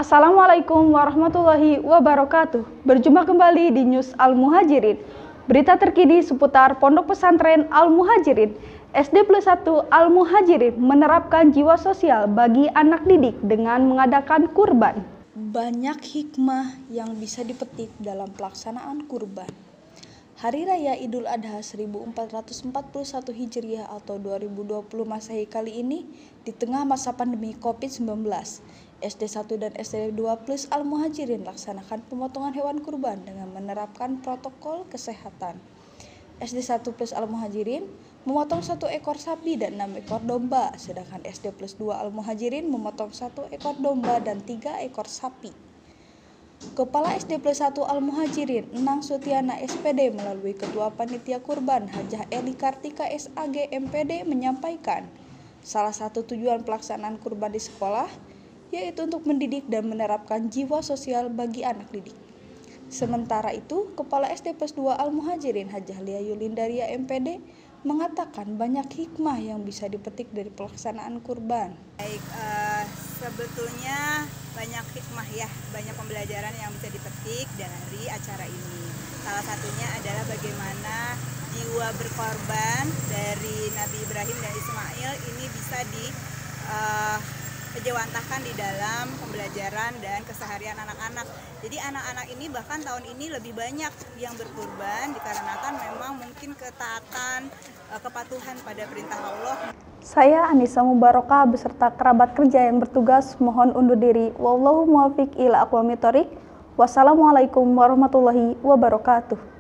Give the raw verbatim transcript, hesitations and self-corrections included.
Assalamualaikum warahmatullahi wabarakatuh. Berjumpa kembali di News Al-Muhajirin. Berita terkini seputar Pondok Pesantren Al-Muhajirin. S D plus satu Al-Muhajirin menerapkan jiwa sosial bagi anak didik dengan mengadakan kurban. Banyak hikmah yang bisa dipetik dalam pelaksanaan kurban. Hari Raya Idul Adha seribu empat ratus empat puluh satu Hijriah atau dua ribu dua puluh Masehi kali ini di tengah masa pandemi covid sembilan belas. S D satu dan S D dua plus Al-Muhajirin laksanakan pemotongan hewan kurban dengan menerapkan protokol kesehatan. S D satu plus Al-Muhajirin memotong satu ekor sapi dan enam ekor domba, sedangkan S D plus dua Al-Muhajirin memotong satu ekor domba dan tiga ekor sapi. Kepala S D plus satu Al-Muhajirin, Enang Sutiana S P D melalui Ketua Panitia Kurban Hajah Eli Kartika S A G M P D menyampaikan, salah satu tujuan pelaksanaan kurban di sekolah yaitu untuk mendidik dan menerapkan jiwa sosial bagi anak didik. Sementara itu, Kepala S D plus dua Al-Muhajirin Hajah Lia Yulindaria M P D mengatakan banyak hikmah yang bisa dipetik dari pelaksanaan kurban. Baik, uh, sebetulnya banyak hikmah ya, banyak pembelajaran yang bisa dipetik dari acara ini. Salah satunya adalah bagaimana jiwa berkorban dari Nabi Ibrahim dan Ismail ini bisa di uh, kejawantahkan di dalam pembelajaran dan keseharian anak-anak. Jadi anak-anak ini bahkan tahun ini lebih banyak yang berkurban dikarenakan memang mungkin ketaatan, kepatuhan pada perintah Allah. Saya Anissa Mubarokah beserta kerabat kerja yang bertugas mohon undur diri. Wallahu muwaffiq ila aqwamit thoriq. Wassalamualaikum warahmatullahi wabarakatuh.